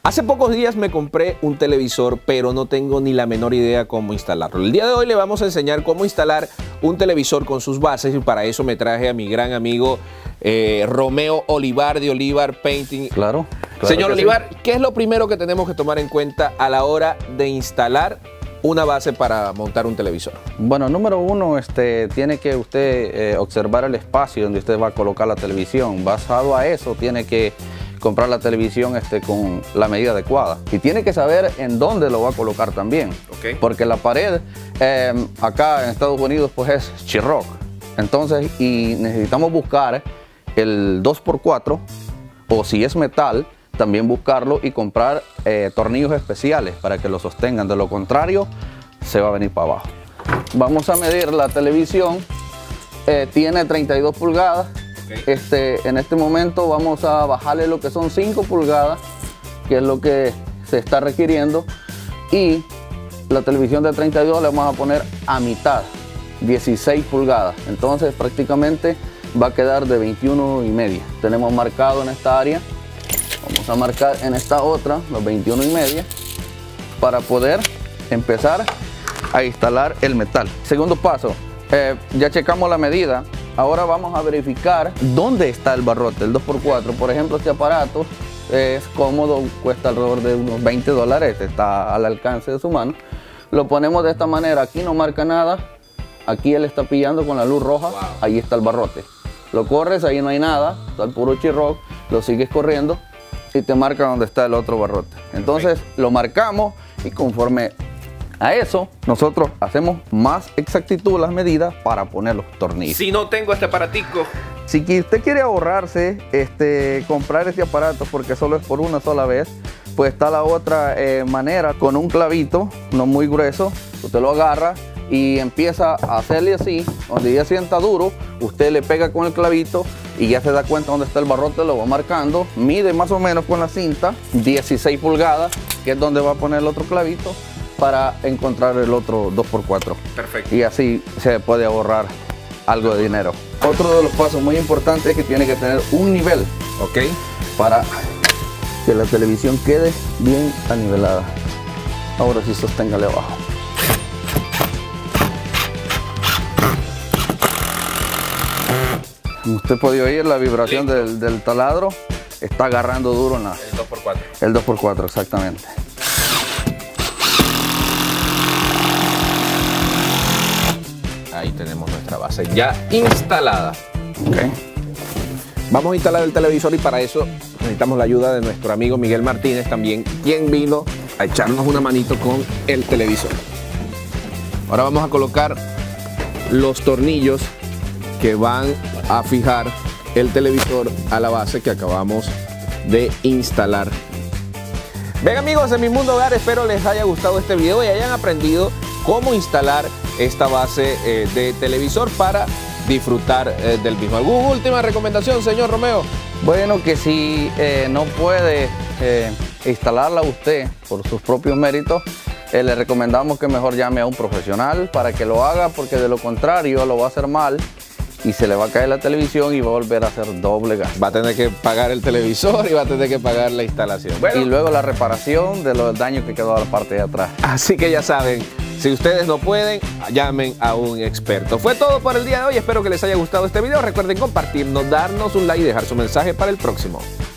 Hace pocos días me compré un televisor, pero no tengo ni la menor idea cómo instalarlo. El día de hoy le vamos a enseñar cómo instalar un televisor con sus bases y para eso me traje a mi gran amigo Romeo Olivar de Olivar Painting. Claro. Señor Olivar, ¿qué es lo primero que tenemos que tomar en cuenta a la hora de instalar una base para montar un televisor? Bueno, número uno, tiene que usted observar el espacio donde usted va a colocar la televisión. Basado a eso, tiene que comprar la televisión con la medida adecuada. Y tiene que saber en dónde lo va a colocar también. Okay. Porque la pared acá en Estados Unidos pues es Chiroc. Entonces, y necesitamos buscar el 2x4 o si es metal, también buscarlo y comprar tornillos especiales para que lo sostengan. De lo contrario, se va a venir para abajo. Vamos a medir la televisión. Tiene 32 pulgadas. Okay. En este momento vamos a bajarle lo que son 5 pulgadas, que es lo que se está requiriendo. Y la televisión de 32 le vamos a poner a mitad, 16 pulgadas. Entonces prácticamente va a quedar de 21 y media. Tenemos marcado en esta área. Vamos a marcar en esta otra los 21 y media para poder empezar a instalar el metal. Segundo paso, ya checamos la medida. Ahora vamos a verificar dónde está el barrote, el 2x4. Por ejemplo, este aparato es cómodo, cuesta alrededor de unos $20, está al alcance de su mano. Lo ponemos de esta manera, aquí no marca nada, aquí él está pillando con la luz roja, wow. Ahí está el barrote. Lo corres, ahí no hay nada, está el puro Chiroc, lo sigues corriendo y te marca dónde está el otro barrote. Entonces lo marcamos y conforme a eso, nosotros hacemos más exactitud las medidas para poner los tornillos. Si no tengo este aparatico. Si usted quiere ahorrarse, comprar este aparato porque solo es por una sola vez, pues está la otra manera, con un clavito, no muy grueso, usted lo agarra y empieza a hacerle así, donde ya sienta duro, usted le pega con el clavito y ya se da cuenta dónde está el barrote, lo va marcando, mide más o menos con la cinta, 16 pulgadas, que es donde va a poner el otro clavito, para encontrar el otro 2x4. Perfecto. Y así se puede ahorrar algo de dinero. Otro de los pasos muy importantes es que tiene que tener un nivel, ¿ok? Para que la televisión quede bien anivelada. Ahora sí, sosténgale abajo. Usted puede oír la vibración del taladro. Está agarrando duro en el 2x4. El 2x4, exactamente. Ahí tenemos nuestra base ya instalada. Okay. Vamos a instalar el televisor y para eso necesitamos la ayuda de nuestro amigo Miguel Martínez también, quien vino a echarnos una manito con el televisor. Ahora vamos a colocar los tornillos que van a fijar el televisor a la base que acabamos de instalar. Bien amigos de Mi Mundo Hogar, espero les haya gustado este video y hayan aprendido cómo instalar esta base de televisor para disfrutar del mismo. ¿Alguna última recomendación, señor Romeo? Bueno, que si no puede instalarla usted por sus propios méritos, le recomendamos que mejor llame a un profesional para que lo haga, porque de lo contrario lo va a hacer mal y se le va a caer la televisión y va a volver a hacer doble gasto. Va a tener que pagar el televisor y va a tener que pagar la instalación. Bueno, y luego la reparación de los daños que quedó a la parte de atrás. Así que ya saben, si ustedes no pueden, llamen a un experto. Fue todo por el día de hoy. Espero que les haya gustado este video. Recuerden compartirnos, darnos un like y dejar su mensaje para el próximo.